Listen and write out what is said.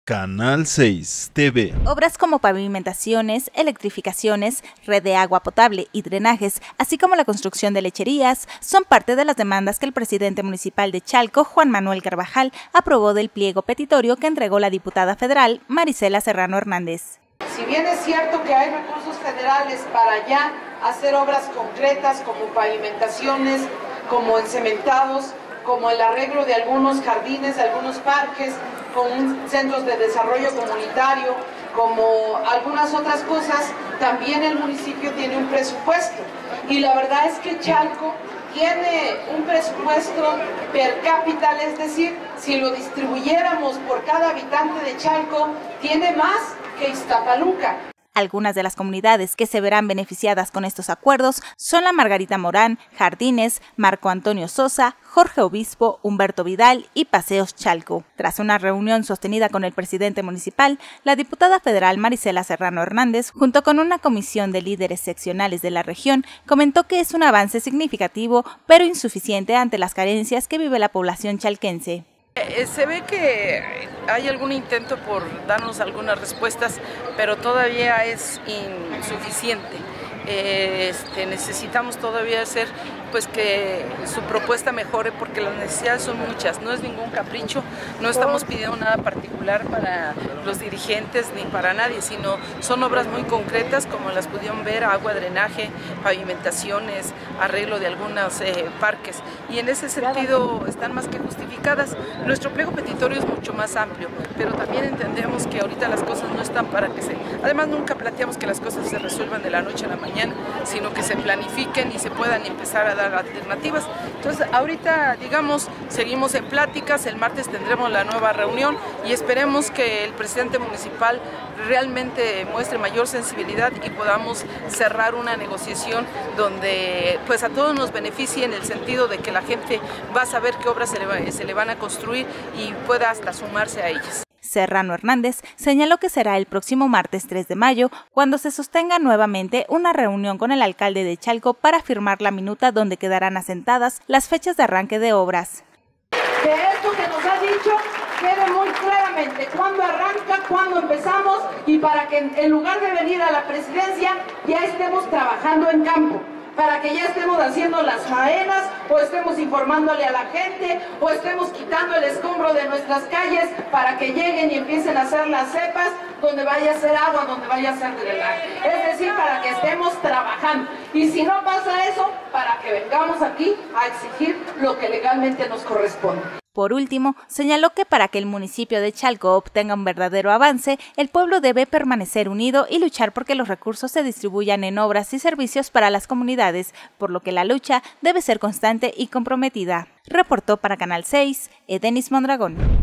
Canal 6 TV. Obras como pavimentaciones, electrificaciones, red de agua potable y drenajes, así como la construcción de lecherías, son parte de las demandas que el presidente municipal de Chalco, Juan Manuel Carvajal, aprobó del pliego petitorio que entregó la diputada federal Marisela Serrano Hernández. Si bien es cierto que hay recursos federales para ya hacer obras concretas como pavimentaciones, como encementados, como el arreglo de algunos jardines, de algunos parques, con centros de desarrollo comunitario, como algunas otras cosas, también el municipio tiene un presupuesto. Y la verdad es que Chalco tiene un presupuesto per cápita, es decir, si lo distribuyéramos por cada habitante de Chalco, tiene más que Iztapaluca. Algunas de las comunidades que se verán beneficiadas con estos acuerdos son la Margarita Morán, Jardines, Marco Antonio Sosa, Jorge Obispo, Humberto Vidal y Paseos Chalco. Tras una reunión sostenida con el presidente municipal, la diputada federal Marisela Serrano Hernández, junto con una comisión de líderes seccionales de la región, comentó que es un avance significativo, pero insuficiente ante las carencias que vive la población chalquense. Se ve que hay algún intento por darnos algunas respuestas, pero todavía es insuficiente. Necesitamos todavía hacer pues que su propuesta mejore, porque las necesidades son muchas, no es ningún capricho, no estamos pidiendo nada particular para los dirigentes ni para nadie, sino son obras muy concretas como las pudieron ver: agua, drenaje, pavimentaciones, arreglo de algunos parques, y en ese sentido están más que justificadas. Nuestro pliego petitorio es mucho más amplio, pero también entendemos que ahorita las cosas no están para que además nunca planteamos que las cosas se resuelvan de la noche a la mañana, sino que se planifiquen y se puedan empezar a dar alternativas. Entonces ahorita, digamos, seguimos en pláticas, el martes tendremos la nueva reunión y esperemos que el presidente municipal realmente muestre mayor sensibilidad y podamos cerrar una negociación donde pues a todos nos beneficie, en el sentido de que la gente va a saber qué obras se le van a construir y pueda hasta sumarse a ellas. Serrano Hernández señaló que será el próximo martes 3 de mayo cuando se sostenga nuevamente una reunión con el alcalde de Chalco para firmar la minuta donde quedarán asentadas las fechas de arranque de obras. Que esto que nos ha dicho quede muy claramente cuándo arranca, cuándo empezamos, y para que en lugar de venir a la presidencia ya estemos trabajando en campo, para que ya estemos haciendo las faenas, o estemos informándole a la gente, o estemos quitando el escombro de nuestras calles para que lleguen y empiecen a hacer las cepas donde vaya a ser agua, donde vaya a ser drenaje. Es decir, para que estemos trabajando. Y si no pasa eso, para que vengamos aquí a exigir lo que legalmente nos corresponde. Por último, señaló que para que el municipio de Chalco obtenga un verdadero avance, el pueblo debe permanecer unido y luchar porque los recursos se distribuyan en obras y servicios para las comunidades, por lo que la lucha debe ser constante y comprometida. Reportó para Canal 6, Edenis Mondragón.